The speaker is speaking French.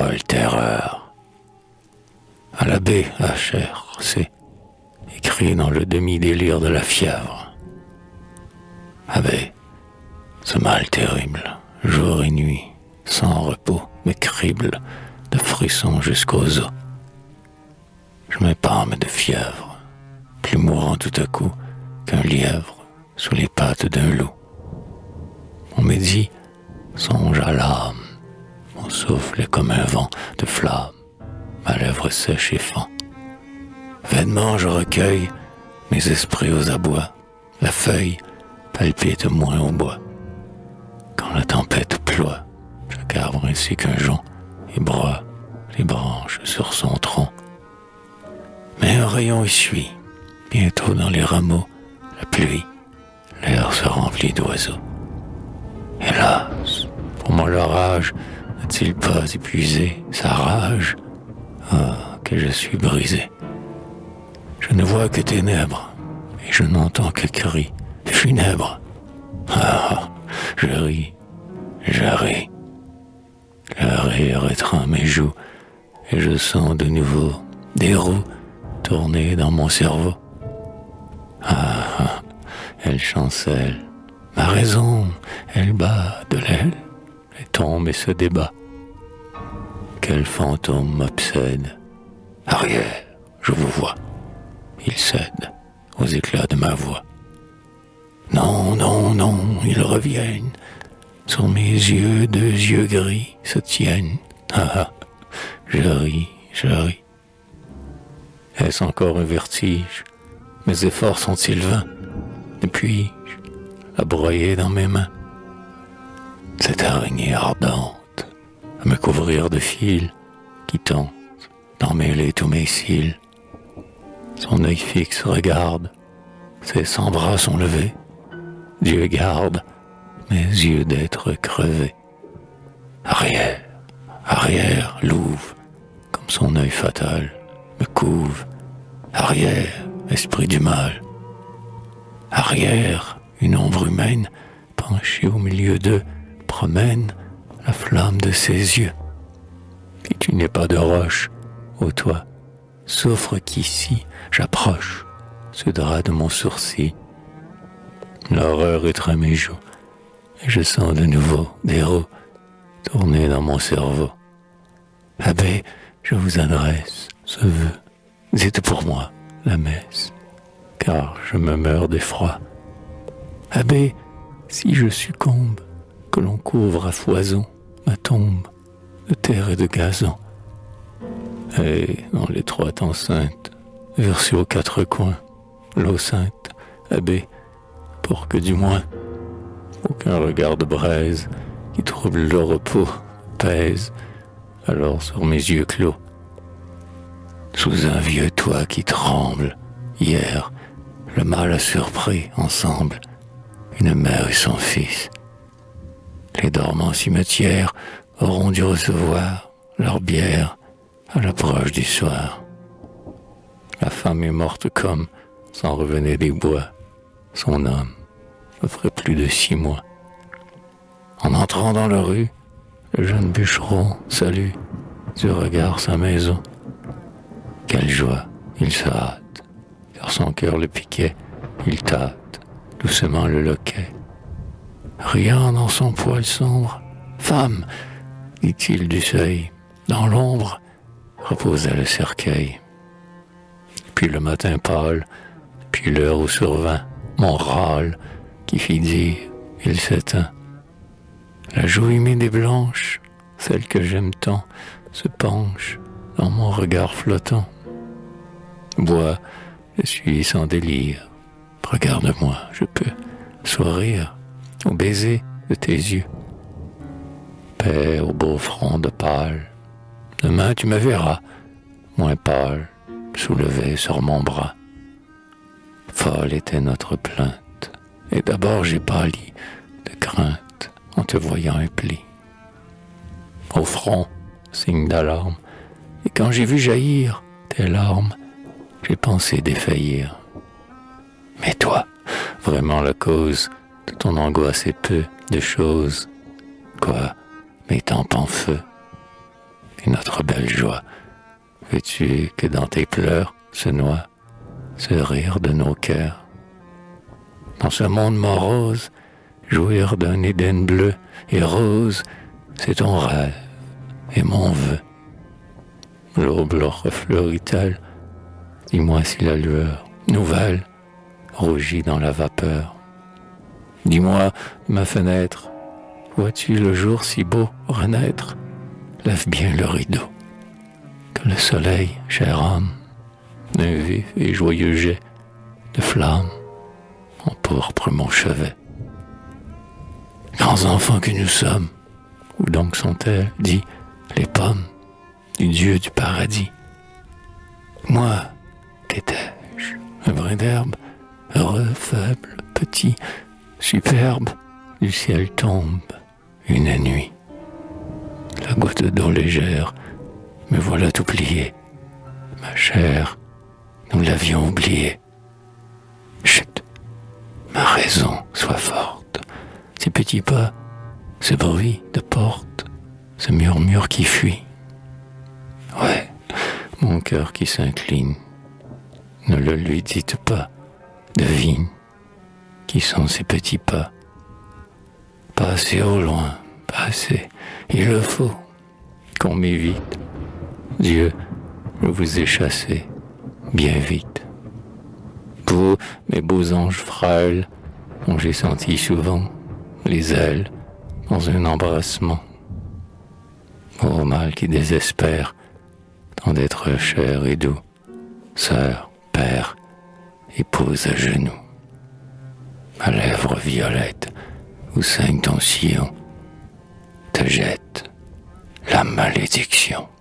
folle terreur. À l'abbé H.R. C. écrit dans le demi-délire de la fièvre. Abbé, ce mal terrible, jour et nuit, sans repos, me crible de frissons jusqu'aux os. Je m'épâme de fièvre, plus mourant tout à coup qu'un lièvre sous les pattes d'un loup. On me dit, songe à l'âme, mon souffle est comme un vent de flamme, ma lèvre sèche et fend. Vainement je recueille mes esprits aux abois, la feuille palpite moins au bois. Quand la tempête ploie, j'accabre ainsi qu'un jonc et broie les branches sur son tronc. Mais un rayon essuie, bientôt dans les rameaux, la pluie, l'air se remplit d'oiseaux. Hélas, pour moi l'orage n'a-t-il pas épuisé sa rage? Ah, que je suis brisé. Je ne vois que ténèbres, et je n'entends que cris funèbres. Ah, je ris, je ris. Le rire étreint mes joues, et je sens de nouveau des roues tourner dans mon cerveau. Ah, elle chancelle, ma raison, elle bat de l'aile, elle tombe et se débat. Quel fantôme m'obsède? Arrière, je vous vois. Il cède aux éclats de ma voix. Non, non, non, ils reviennent. Sur mes yeux, deux yeux gris se tiennent. Ah, je ris, je ris. Est-ce encore un vertige? Mes efforts sont-ils vains? Et puis-je la broyer dans mes mains? Cette araignée ardente, à me couvrir de fils, qui tente d'emmêler tous mes cils. Son œil fixe regarde, ses 100 bras sont levés. Dieu garde mes yeux d'être crevés. Arrière, arrière, louve, comme son œil fatal me couve. Arrière, esprit du mal. Arrière, une ombre humaine, penchée au milieu d'eux, promène la flamme de ses yeux. Et tu n'es pas de roche, ô toi, souffre qu'ici j'approche ce drap de mon sourcil. L'horreur étreint mes joues, et je sens de nouveau des roues tourner dans mon cerveau. Abbé, je vous adresse ce vœu, dites pour moi la messe, car je me meurs d'effroi. Abbé, si je succombe, que l'on couvre à foison ma tombe de terre et de gazon, et dans l'étroite enceinte, versée aux 4 coins, l'eau sainte, abbé, pour que du moins aucun regard de braise qui trouble le repos pèse alors sur mes yeux clos. Sous un vieux toit qui tremble, hier, le mal a surpris ensemble une mère et son fils. Les dormants cimetières auront dû recevoir leur bière à l'approche du soir. La femme est morte comme s'en revenait des bois. Son homme offrait plus de 6 mois. En entrant dans la rue, le jeune bûcheron salue du regard sa maison. Quelle joie, il se hâte, car son cœur le piquait, il tâte doucement le loquet. Riant dans son poil sombre, femme, dit-il du seuil, dans l'ombre reposait le cercueil. Puis le matin pâle, puis l'heure où survint mon râle qui fit dire, il s'éteint. La joue humide et blanche, celle que j'aime tant, se penche dans mon regard flottant. Bois, je suis sans délire. Regarde-moi, je peux sourire au baiser de tes yeux. Paix au beau front de pâle. Demain tu me verras, moins pâle, soulevé sur mon bras. Folle était notre plainte, et d'abord j'ai pâli de crainte en te voyant impli. Au front, signe d'alarme, et quand j'ai vu jaillir tes larmes, j'ai pensé défaillir. Mais toi, vraiment la cause de ton angoisse est peu de choses, quoi, mes tempes en feu. et notre belle joie. Veux-tu que dans tes pleurs se noie ce rire de nos cœurs? Dans ce monde morose, jouir d'un Éden bleu et rose, c'est ton rêve et mon vœu. L'aube leur refleurit-elle? Dis-moi si la lueur nouvelle rougit dans la vapeur. Dis-moi, ma fenêtre, vois-tu le jour si beau renaître? Lève bien le rideau, que le soleil, cher âme, d'un vif et joyeux jet de flamme empourpre mon chevet. Grands enfants que nous sommes, où donc sont-elles, dis, les pommes du Dieu du paradis? Moi, qu'étais-je? Un brin d'herbe, heureux, faible, petit, superbe, du ciel tombe une nuit. La goutte d'eau légère, me voilà tout plié. Ma chair, nous l'avions oublié. Chut, ma raison soit forte. Ces petits pas, ce bruit de porte, ce murmure qui fuit. Ouais, mon cœur qui s'incline, ne le lui dites pas, devine qui sont ces petits pas. Passez au loin, passez, il le faut qu'on m'évite. Dieu, je vous ai chassé bien vite. Vous, mes beaux anges frêles, dont j'ai senti souvent les ailes dans un embrassement. Ô mal qui désespère tant d'être cher et doux, sœur, père, épouse à genoux. Ma lèvre violette, où saigne ton sillon, te jette la malédiction.